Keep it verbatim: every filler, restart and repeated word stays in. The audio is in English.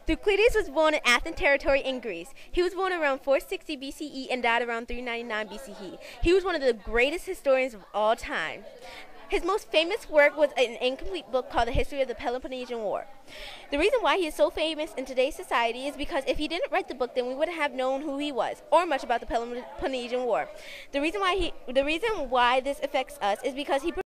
Thucydides was born in Athens territory in Greece. He was born around four sixty B C E and died around three ninety-nine B C E. He was one of the greatest historians of all time. His most famous work was an incomplete book called The History of the Peloponnesian War. The reason why he is so famous in today's society is because if he didn't write the book, then we wouldn't have known who he was or much about the Peloponnesian War. The reason why he, the reason why this affects us is because he